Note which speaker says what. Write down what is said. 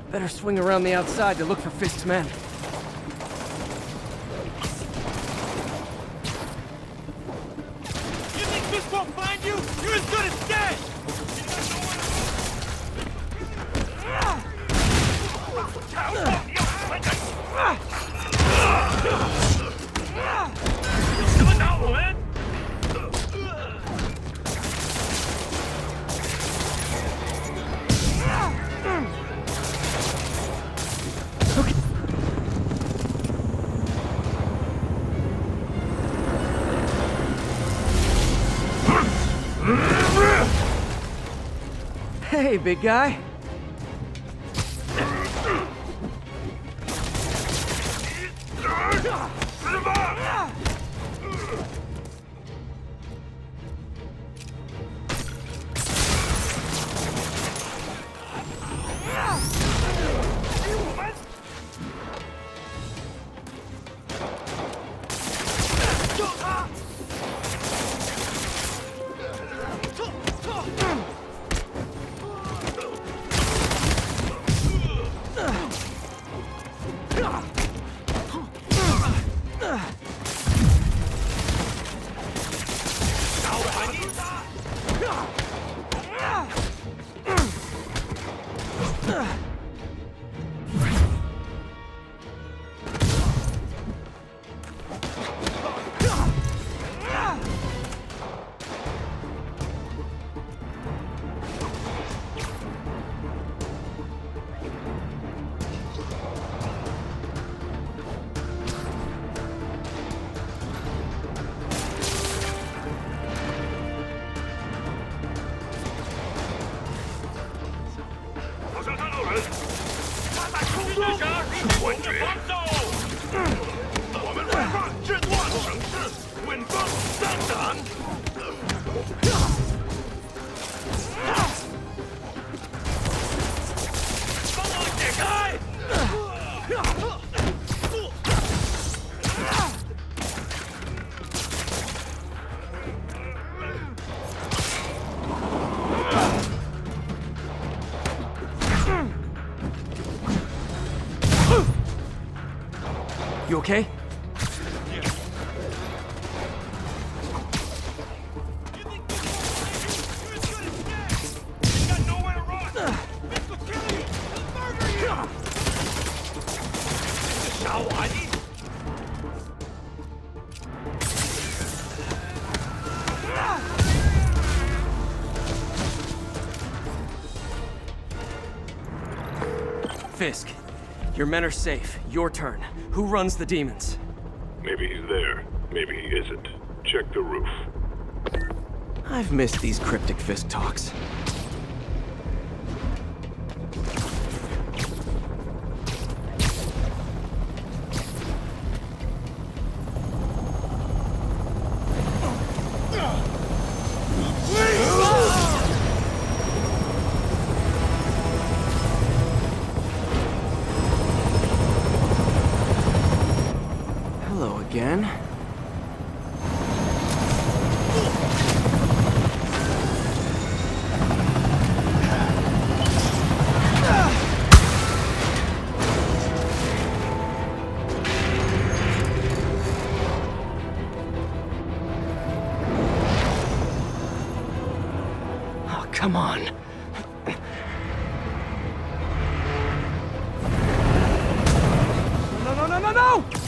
Speaker 1: Better swing around the outside to look for Fisk's men.
Speaker 2: You think Fisk won't find you? You're as good as dead!
Speaker 1: Hey, big guy. You okay? Fisk, your men are safe. Your turn. Who runs the demons?
Speaker 3: Maybe he's there. Maybe he isn't. Check the roof.
Speaker 1: I've missed these cryptic Fisk talks. Again? Oh, come on. No, no, no, no, no!